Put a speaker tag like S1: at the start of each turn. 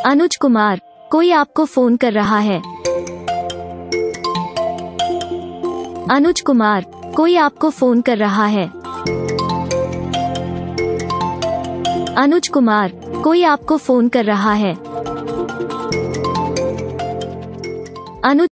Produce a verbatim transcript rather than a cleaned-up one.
S1: अनुज कुमार, कोई आपको फोन कर रहा है। अनुज कुमार, कोई आपको फोन कर रहा है। अनुज कुमार, कोई आपको फोन कर रहा है। अनुज